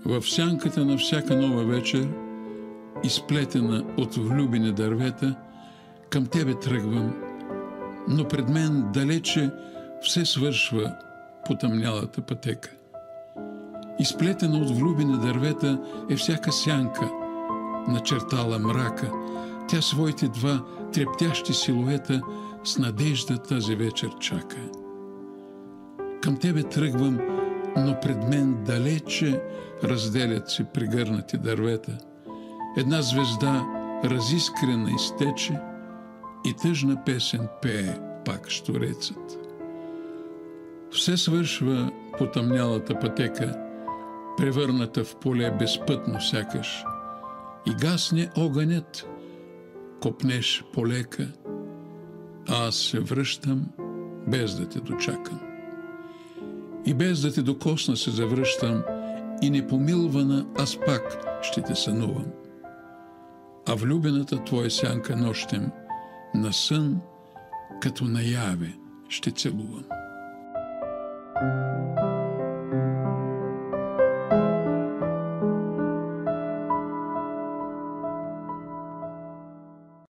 В сянката на всяка нова вечер, изплетена от влюбени дървета, към тебе тръгвам, но пред мен далече все свършва потъмнялата пътека. Изплетена от влюбени дървета е всяка сянка, начертала мрака. Тя своите два трептящи силуета с надежда тази вечер чака. Към тебе тръгвам, но пред мен далече разделят се прегърнати дървета. Една звезда разискрена изтече и тъжна песен пее пак щурецът. Все свършва потъмнялата пътека, превърната в поле безпътно сякаш, и гасне огънят, копнеш полека, а аз се връщам без да те дочакам. И без да те докосна се завръщам, и непомилвана аз пак ще те сънувам. А влюбената твоя сянка нощем на сън, като наяве ще целувам.